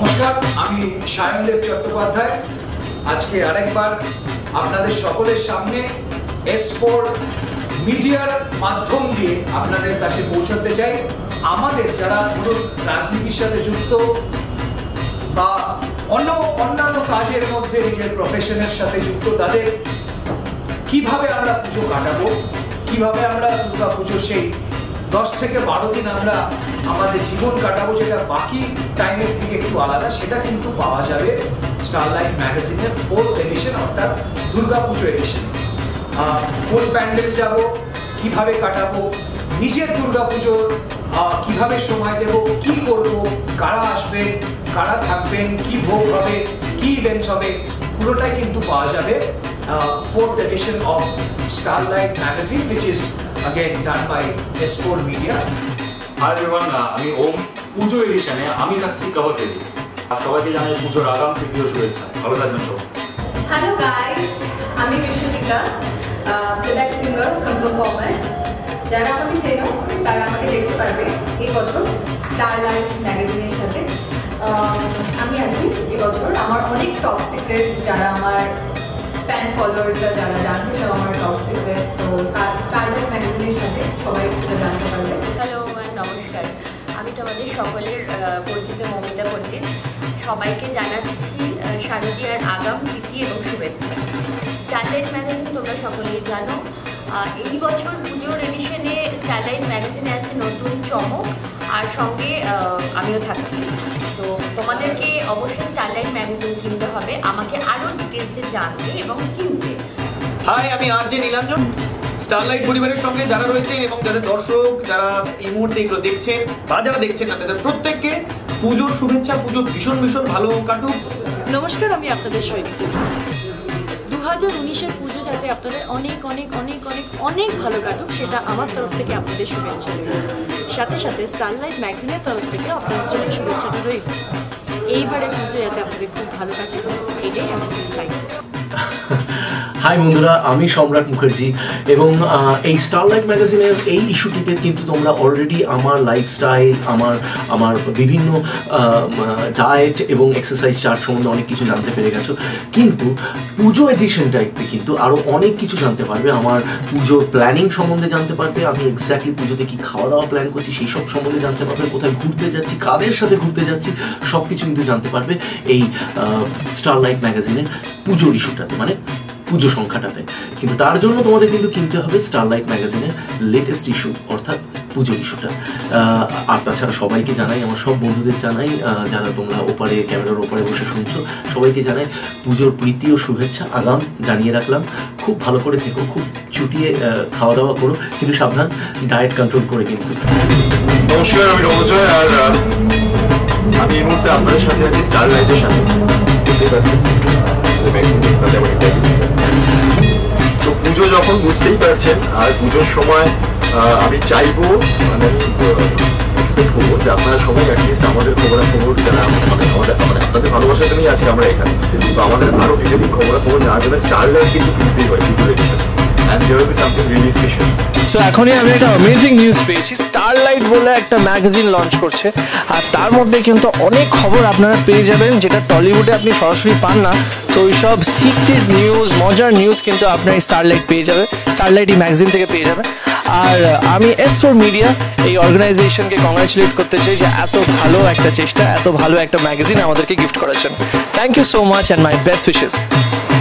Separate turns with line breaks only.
নমস্কার, আমি সায়নদেব চট্টোপাধ্যায়। আজকে আরেকবার আপনাদের সকলের সামনে S4 মিডিয়ার মাধ্যম দিয়ে আপনাদের কাছে পৌঁছাতে চাই। আমাদের যারা ধরুন রাজনীতির সাথে যুক্ত বা অন্যান্য কাজের মধ্যে নিজের প্রফেশনের সাথে যুক্ত, তাদের কিভাবে আমরা পুজো কাটাবো, কিভাবে আমরা দুর্গা পুজো সেই 10 থেকে 12 দিন আমরা আমাদের জীবন কাটাবো, যেটা বাকি টাইমের থেকে একটু আলাদা, সেটা কিন্তু পাওয়া যাবে স্টারলাইট ম্যাগাজিনের 4th এডিশন অর্থাৎ দুর্গা পুজো এডিশন। কোন প্যান্ডেল যাব, কিভাবে কাটাবো, নিজের দুর্গা পুজোর কিভাবে সময় দেব, কি করব, কারা আসবেন, কারা থাকবেন, কি ভোগ হবে, কি ইভেন্টস হবে, পুরোটাই কিন্তু পাওয়া যাবে 4th edition of Starlight Magazine, which is again done by S4 Media.
Hi everyone, আমি ওম। পুজো এডিশনে আমি থাকছি কভার পেজে। আর সবাইকে জানাই পুজোর আগাম তৃতীয় শুভেচ্ছা। ভালো থাকবেন সবাই।
হ্যালো গাইস, আমি Biswajika, playback singer cum performer. যারা আমাকে চেনো তারা আমাকে দেখতে পারবে এই বছর স্টারলাইট ম্যাগাজিনের সাথে। আমি আছি এবছর। আমার অনেক টপ সিক্রেটস, যারা আমার ফ্যান ফলোয়ার্সরা যারা জানতে চাও আমার টপ সিক্রেটস, তো স্টারলাইট ম্যাগাজিনের সাথে সবাই সেটা জানতে পারবে।
হ্যালো অ্যান্ড নমস্কার, আমি তোমাদের সকলের পরিচিত মমিতা পণ্ডিত। সবাইকে জানাচ্ছি শারদীয়ার আগাম প্রীতি এবং শুভেচ্ছা। স্টারলাইট ম্যাগাজিন তোমরা সকলেই জানো, এই বছর পুজোর এডিশনে স্টারলাইট ম্যাগাজিনে আসছে নতুন চমক, আর সঙ্গে আমিও থাকছি। তো তোমাদেরকে অবশ্যই স্টারলাইট ম্যাগাজিন কিনতে হবে আমাকে আরও ডিটেলসে জানতে এবং চিনতে।
হাই, আমি আরজে নীলাঞ্জন। স্টারলাইট পরিবারের সঙ্গে যারা রয়েছেন এবং যাদের দর্শক যারা এই মুহূর্তে এগুলো দেখছেন বা যারা দেখছেন না, তাদের প্রত্যেককে পুজোর শুভেচ্ছা। পুজো ভীষণ ভীষণ ভালো কাটুক।
নমস্কার, আমি আপনাদের সৈনিক। 2019-এর পুজো যাতে আপনাদের অনেক অনেক অনেক অনেক অনেক ভালো কাটুক, সেটা আমার তরফ থেকে আপনাদের শুভেচ্ছা রইল। সাথে সাথে স্টারলাইট ম্যাগাজিনের তরফ থেকে আপনাদের জন্য শুভেচ্ছাটা রইল। এইবারে পুজো যাতে আপনাদের খুব ভালো কাটে, এটাই আমি চাই।
হাই বন্ধুরা, আমি সম্রাট মুখার্জি এবং এই স্টারলাইট ম্যাগাজিনের এই ইস্যুটিতে কিন্তু তোমরা অলরেডি আমার লাইফস্টাইল, আমার বিভিন্ন ডায়েট এবং এক্সারসাইজ চার্ট সম্বন্ধে অনেক কিছু জানতে পেরে গেছো। কিন্তু পুজো এডিশনটাতে কিন্তু আরও অনেক কিছু জানতে পারবে। আমার পুজোর প্ল্যানিং সম্বন্ধে জানতে পারবে, আমি এক্স্যাক্টলি পুজোতে কী খাওয়া দাওয়া প্ল্যান করছি সেই সব সম্বন্ধে জানতে পারবে, কোথায় ঘুরতে যাচ্ছি, কাদের সাথে ঘুরতে যাচ্ছি, সব কিছু কিন্তু জানতে পারবে এই স্টারলাইট ম্যাগাজিনের পুজোর ইস্যুটাতে, মানে পুজো সংখ্যাটাতে। কিন্তু তার জন্য তোমাদের কিন্তু কিনতে হবে স্টারলাইট ম্যাগাজিনের লেটেস্ট ইস্যু অর্থাৎ পুজোর ইস্যুটা। আর তাছাড়া সবাইকে জানাই, আমার সব বন্ধুদের জানাই, যারা তোমরা ওপারে ক্যামেরার ওপারে বসে শুনছো, সবাইকে জানাই পুজোর প্রীতি ও শুভেচ্ছা আগাম জানিয়ে রাখলাম। খুব ভালো করে থেকো, খুব চুটিয়ে খাওয়া দাওয়া করো, কিন্তু সাবধান, ডায়েট কন্ট্রোল করে কিন্তু।
নমস্কার, আমি রমজয়, আর আমি এই মুহূর্তে আপনাদের সাথে আছি স্টারলাইটের সাথে। তো পুজো যখন বুঝতেই পারছেন, আর পুজোর সময় আমি চাইবো, মানে এক্সপেক্ট করবো যে আপনারা সবাই অ্যাটলিস্ট আমাদের খবরাখবর যারা আপনাদের ভালোবাসাতে নিয়ে আছি আমরা এখানে, তো আমাদের আরও ডিটেলিং খবরাখবর জানার জন্য স্টারলাইট কিন্তু কিনতেই হয় পুজোর এডিশনে। And there will be something really special.
So এখনই আমি একটা অ্যামেজিং নিউজ পেয়েছি। স্টারলাইট বলে একটা ম্যাগাজিন লঞ্চ করছে, আর তার মধ্যে কিন্তু অনেক খবর আপনারা পেয়ে যাবেন যেটা টলিউডে আপনি সরাসরি পান না। তো ওই সব সিক্রেট নিউজ, মজার নিউজ কিন্তু আপনার স্টারলাইট পেয়ে যাবে, স্টারলাইট এই ম্যাগাজিন থেকে পেয়ে যাবে। আর আমি S4 মিডিয়া এই অর্গানাইজেশনকে কংগ্রাচুলেট করতে চাই যে এত ভালো একটা চেষ্টা, এত ভালো একটা ম্যাগাজিন আমাদেরকে গিফট করার জন্য। Thank you so much and my best wishes.